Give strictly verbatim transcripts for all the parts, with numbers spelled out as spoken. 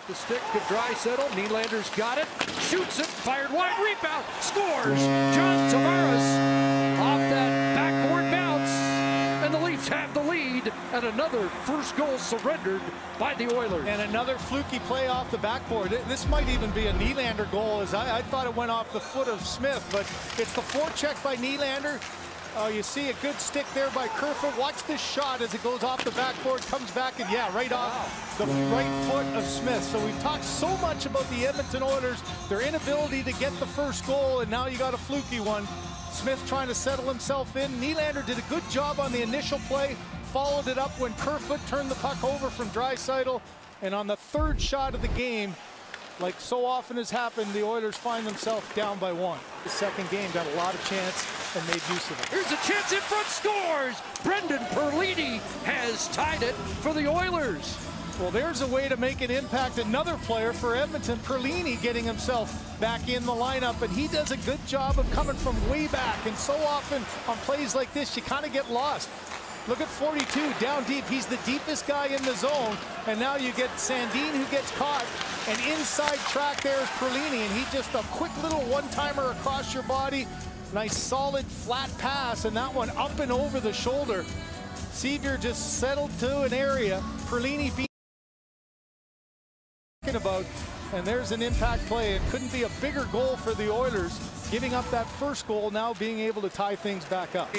The stick to Draisaitl. Nylander's got it. Shoots it. Fired wide. Rebound. Scores. John Tavares off that backboard bounce. And the Leafs have the lead. And another first goal surrendered by the Oilers. And another fluky play off the backboard. This might even be a Nylander goal. As I, I thought it went off the foot of Smith. But it's the forecheck by Nylander. Oh, you see a good stick there by Kerfoot. Watch this shot as it goes off the backboard, comes back, and yeah, right off wow. the right foot of Smith. So we've talked so much about the Edmonton Oilers, their inability to get the first goal, and now you got a fluky one. Smith trying to settle himself in. Nylander did a good job on the initial play, followed it up when Kerfoot turned the puck over from Draisaitl, and on the third shot of the game, like so often has happened, the Oilers find themselves down by one. The second game got a lot of chance and made use of it. Here's a chance in front, scores! Brendan Perlini has tied it for the Oilers. Well, there's a way to make an impact. Another player for Edmonton, Perlini, getting himself back in the lineup, and he does a good job of coming from way back. And so often on plays like this, you kind of get lost. Look at forty-two, down deep. He's the deepest guy in the zone. And now you get Sandin who gets caught. And inside track there is Perlini. And he just a quick little one-timer across your body. Nice solid flat pass. And that one up and over the shoulder. Sevier just settled to an area. Perlini being about. And there's an impact play. It couldn't be a bigger goal for the Oilers. Giving up that first goal, now being able to tie things back up.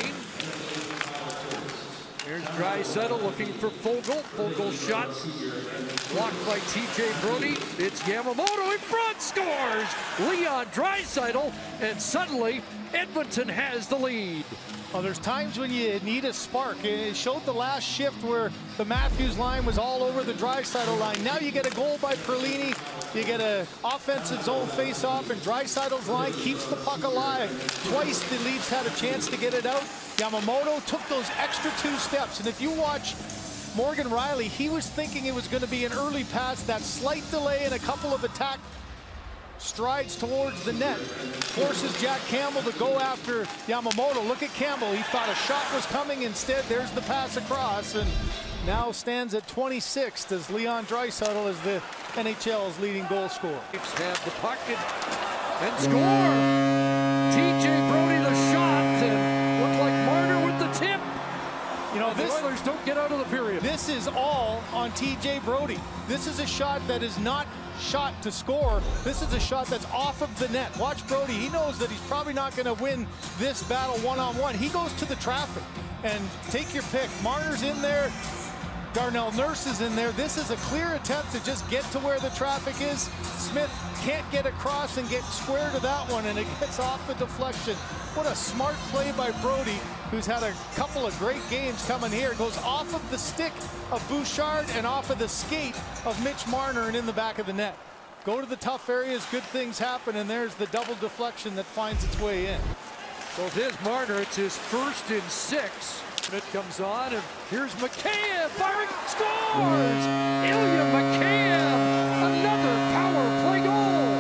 Here's Draisaitl looking for Fogle. Fogle shot blocked by T J Brodie. It's Yamamoto in front, scores! Leon Draisaitl, and suddenly Edmonton has the lead. Oh, there's times when you need a spark. It showed the last shift where the Matthews line was all over the Draisaitl line. Now you get a goal by Perlini. You get an offensive zone face-off, and Draisaitl's line keeps the puck alive. Twice the Leafs had a chance to get it out. Yamamoto took those extra two steps, and if you watch Morgan Riley, he was thinking it was going to be an early pass. That slight delay and a couple of attack strides towards the net forces Jack Campbell to go after Yamamoto. Look at Campbell. He thought a shot was coming. Instead, there's the pass across, and now stands at twenty-sixth as Leon Draisaitl is the N H L's leading goal scorer. Leafs have the puck and, and score. T J Brodie the shot, and looked like Marner with the tip. You know, this, the Oilers don't get out of the period. This is all on T J Brodie. This is a shot that is not shot to score. This is a shot that's off of the net. Watch Brodie. He knows that he's probably not going to win this battle one-on-one. He goes to the traffic, and take your pick. Marner's in there. Darnell Nurse is in there. This is a clear attempt to just get to where the traffic is. Smith can't get across and get square to that one, and it gets off the deflection. What a smart play by Brodie, who's had a couple of great games coming here. It goes off of the stick of Bouchard and off of the skate of Mitch Marner and in the back of the net. Go to the tough areas, good things happen, and there's the double deflection that finds its way in. So it is Marner. It's his first in six. It comes on, and here's Mikheyev firing, scores! Ilya Mikheyev, another power play goal.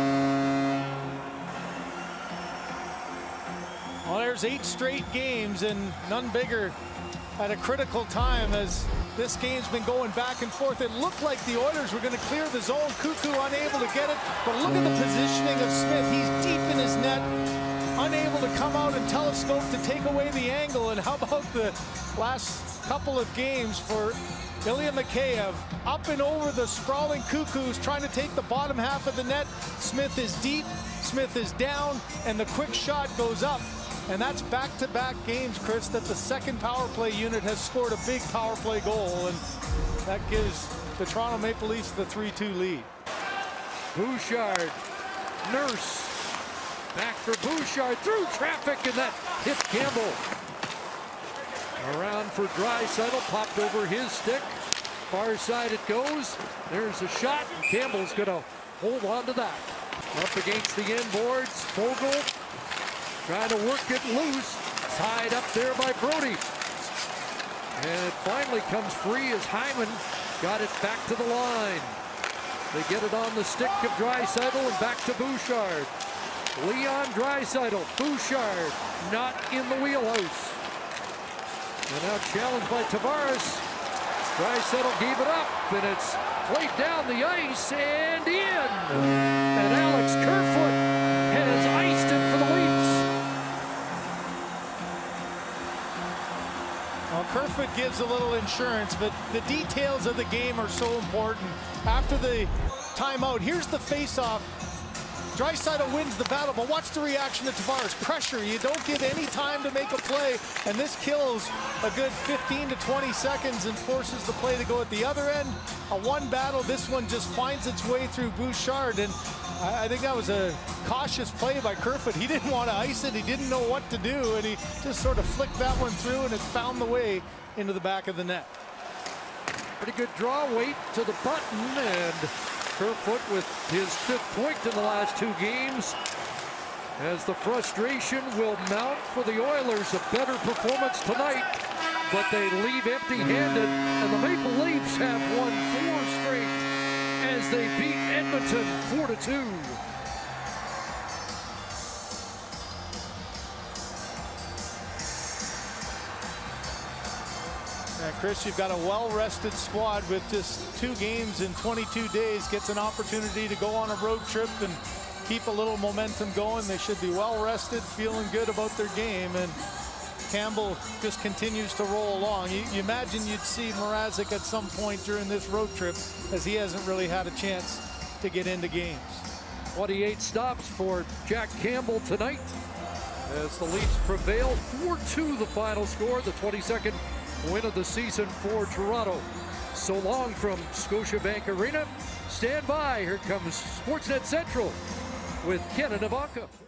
Well, there's eight straight games, and none bigger at a critical time as this game's been going back and forth. It looked like the Oilers were going to clear the zone. Cuckoo unable to get it, but look at the positioning of Smith. He's deep in his net, unable to come out and telescope to take away the angle. And how about the last couple of games for Ilya Mikheyev? Up and over the sprawling Cuckoos, trying to take the bottom half of the net. Smith is deep, Smith is down, and the quick shot goes up. And that's back-to-back games, Chris, that the second power play unit has scored a big power play goal, and that gives the Toronto Maple Leafs the three two lead. Bouchard, Nurse, back for Bouchard, through traffic, and that hits Campbell. Around for Draisaitl, popped over his stick. Far side it goes. There's a shot, and Campbell's gonna hold on to that. Up against the inboards, Fogle trying to work it loose, tied up there by Brodie. And it finally comes free as Hyman got it back to the line. They get it on the stick of Draisaitl and back to Bouchard. Leon Draisaitl, Bouchard not in the wheelhouse. And now challenged by Tavares. Dreisaitl gave it up, and it's played down the ice and in. And Alex Kerfoot has iced it for the Leafs. Well, Kerfoot gives a little insurance, but the details of the game are so important. After the timeout, here's the face-off. Dreisaitl wins the battle, but watch the reaction to Tavares. Pressure, you don't get any time to make a play, and this kills a good fifteen to twenty seconds and forces the play to go at the other end. A one battle, this one just finds its way through Bouchard, and I think that was a cautious play by Kerfoot. He didn't want to ice it, he didn't know what to do, and he just sort of flicked that one through, and it found the way into the back of the net. Pretty good draw, weight to the button, and Kerfoot with his fifth point in the last two games. As the frustration will mount for the Oilers, a better performance tonight, but they leave empty-handed, and the Maple Leafs have won four straight as they beat Edmonton four to two. And Chris, you've got a well-rested squad with just two games in twenty-two days, gets an opportunity to go on a road trip and keep a little momentum going. They should be well-rested, feeling good about their game, and Campbell just continues to roll along. You, you imagine you'd see Mrazek at some point during this road trip, as he hasn't really had a chance to get into games. twenty-eight stops for Jack Campbell tonight as the Leafs prevail. four two the final score, the twenty-second win of the season for Toronto. So long from Scotiabank Arena. Stand by, here comes Sportsnet Central with Ken and Ivanka.